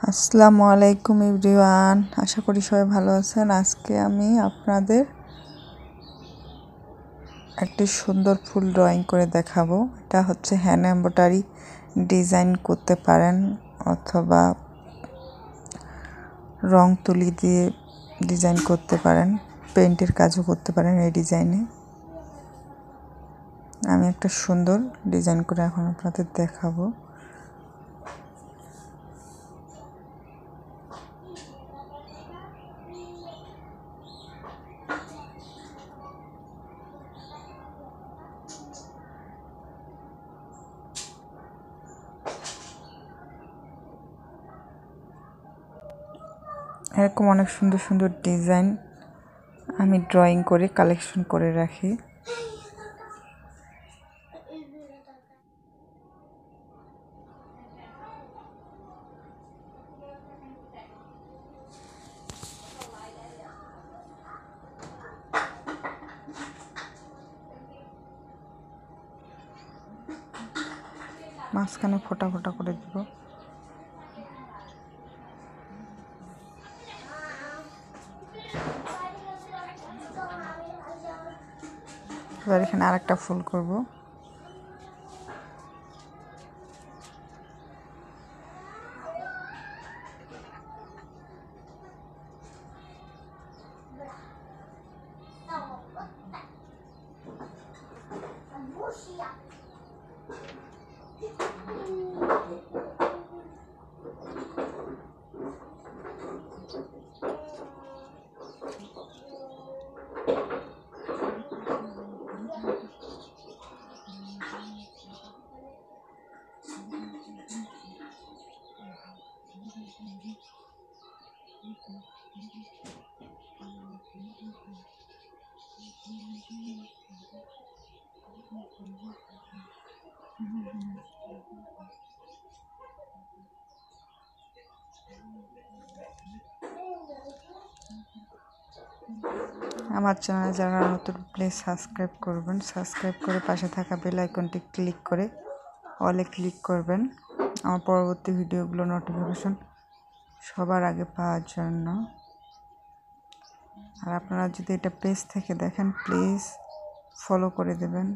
আসসালামু আলাইকুম এভরিওয়ান, আশা করি সবাই ভালো আছেন। আজকে আমি আপনাদের একটি সুন্দর ফুল ড্রয়িং করে দেখাবো। এটা হচ্ছে হ্যান্ড এমব্রয়ডারি ডিজাইন করতে পারেন অথবা রং তুলি দিয়ে ডিজাইন করতে পারেন, পেইন্টের কাজও করতে পারেন। এই ডিজাইনে আমি একটা সুন্দর ডিজাইন করে এখন আপনাদের দেখাবো। এরকম অনেক সুন্দর সুন্দর ডিজাইন আমি ড্রয়িং করে কালেকশন করে রাখি। মাঝখানে ফোটা ফোটা করে দিব। এবার এখানে আরেকটা ফুল করব। আমার চ্যানেলে যারা নতুন, প্লিজ সাবস্ক্রাইব করবেন। সাবস্ক্রাইব করে পাশে থাকা বেল আইকনটি ক্লিক করে অলে ক্লিক করবেন আমার পরবর্তী ভিডিওগুলো নোটিফিকেশন সবার আগে পাওয়ার জন্য। আর আপনারা যদি এটা পেজ থেকে দেখেন, প্লিজ ফলো করে দেবেন।